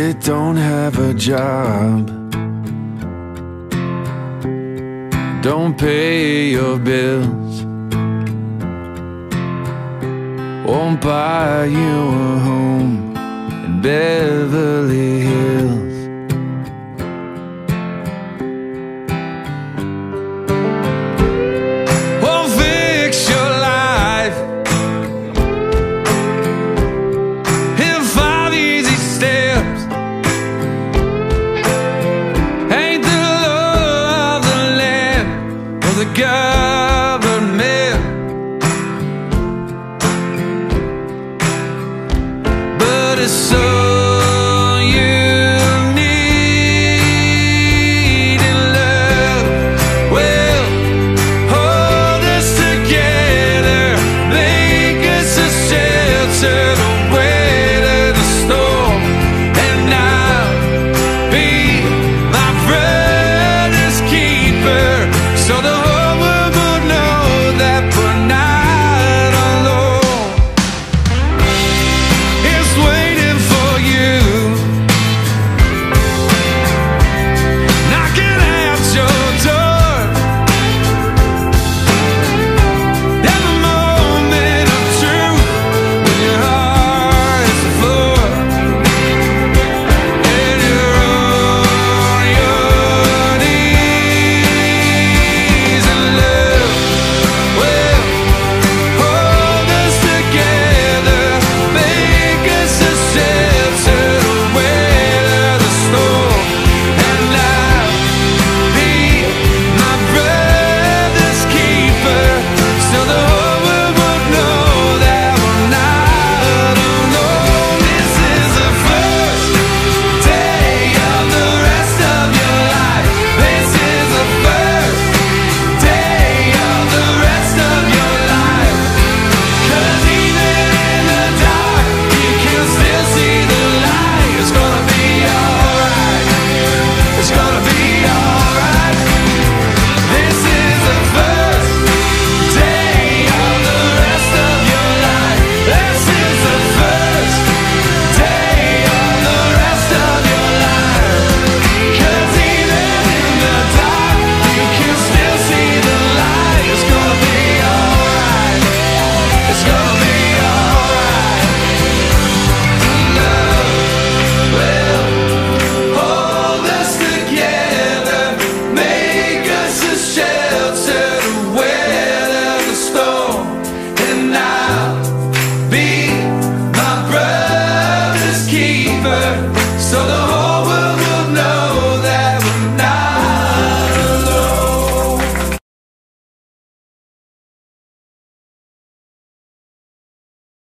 that don't have a job, don't pay your bills, won't buy you a home in Beverly Hills. Won't fix your life in 5 easy steps. Ain't the law of the land or the government, but it's so so the whole